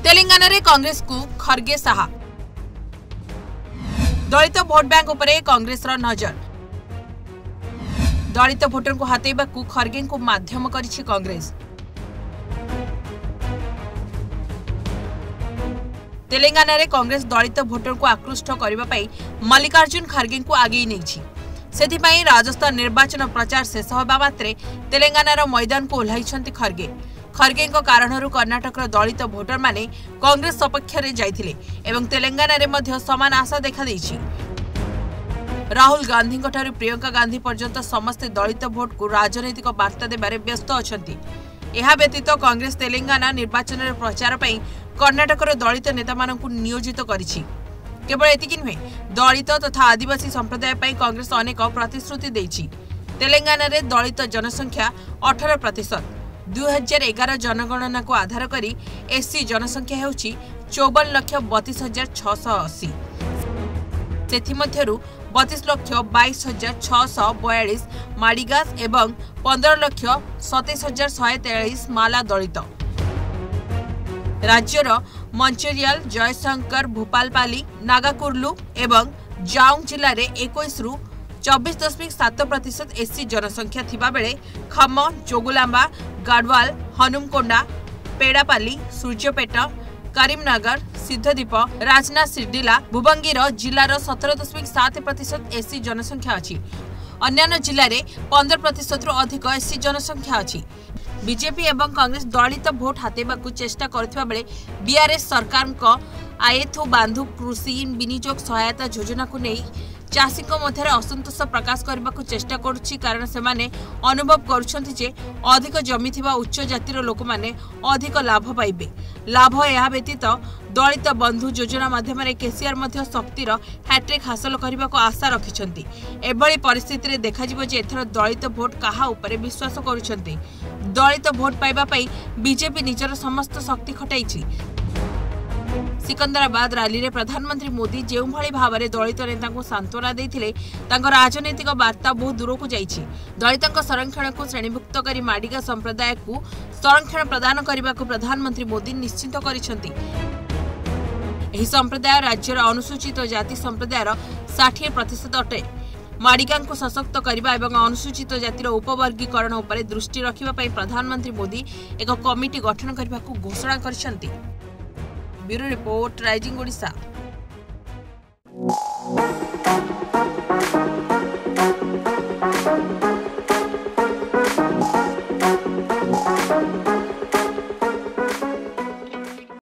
तेलंगाना रे कांग्रेस को खरगे साहा दलित भोट बैंक उपरे कांग्रेस रो नजर दलित भोटर को हातेबा को खरगे को माध्यम करिछि कांग्रेस। तेलंगाना रे कांग्रेस दलित भोटर को आकृष्ट करबा पई मल्लिकार्जुन खरगे को आगे नहीं सेथिपाई राजस्थान निर्वाचन प्रचार शेष होबा मात्रे तेलंगाना मैदान को ओह्लाइछंती खरगे। खरगे कारणरू कर्णाटक दलित भोटर माने कांग्रेस सपक्ष रे जाइथिले एवं तेलंगाना रे मध्य समान आशा देखा देइछि। राहुल गांधी ठारू प्रियंका गांधी पर्यंत समस्त दलित भोट को राजनैतिक वार्ता देबारे व्यस्त अछंती। एहा व्यतीत कांग्रेस तेलंगाना निर्वाचन रे प्रचार पई कर्णाटक दलित नेता मानकु नियोजित करिछि। केवल एतिकी नुहे दलित तथा आदिवासी संप्रदाय पई कांग्रेस अनेक प्रतिश्रुति देइछि। तेलंगाना रे दलित जनसंख्या 18%। 2011 जनगणना को आधार करी एससी जनसंख्या हेउछि 54,32,680। सेथिमध्यरु 32,22,642 माड़ीगास एवं 15,27,143 माला दलित। राज्यर मंचेरियाल, जयशंकर, भोपालपाली, नागाकुर्लू एवं जाउंग जिले में 21 रु 24.7% एससी जनसंख्या थिबा बेले खम, जोगुलांबा, गाडवाल, हनुमकोंडा, पेड़ापाली, सूर्यपेट, करीमनगर, सिद्धदीप, राजना, सिरडिला, भुवंगीर जिलार 17.7% एससी जनसंख्या अछि। अन्य जिले में 15% रु अधिक एससी जनसंख्या अछि। बीजेपी एवं कांग्रेस दलित भोट हातेबाकू चेष्टा करथिबा बेले बीआरएस सरकार को आयथु बांधु कृषि विनियोग सहायता योजना को नहीं चाषी मध्य असंतोष प्रकाश करने को चेष्टा करुच्ची कारण से अनुभव करुछंती जे अधिक जमी थिबा उच्च जातिर लोक माने अधिक लाभ पाइबे। लाभ यह व्यतीत दलित बंधु योजना माध्यम केसीआर मध्य शक्तिर हैट्रिक हासिल करने को आशा रखिछंती। एभली परिस्थिति रे देखाजिबो जे एथर दलित भोट काहा उपरे विश्वास करुछंती। दलित भोट पाइबा पई बीजेपी निजर समस्त शक्ति खटाइछि। सिकंदराबाद रैली रे प्रधानमंत्री मोदी जो भाई भाव में दलित नेता को सांत्वना देते राजनैतिक वार्ता बहुत दूर को जाइछि। दलितों संरक्षण को श्रेणीभुक्त करी माडिगा संप्रदाय को संरक्षण प्रदान करने को प्रधानमंत्री मोदी निश्चित करिसेंति। एही संप्रदाय राज्यर अनुसूचित जाति संप्रदायर 60% अटे। माडिगा को सशक्त करने और अनुसूचित जातिर उपवर्गीकरण उपरे दृष्टि रखिबा पई प्रधानमंत्री मोदी एक कमिटी गठन करने को घोषणा करिसेंति। Bureau report, Rising Odisha.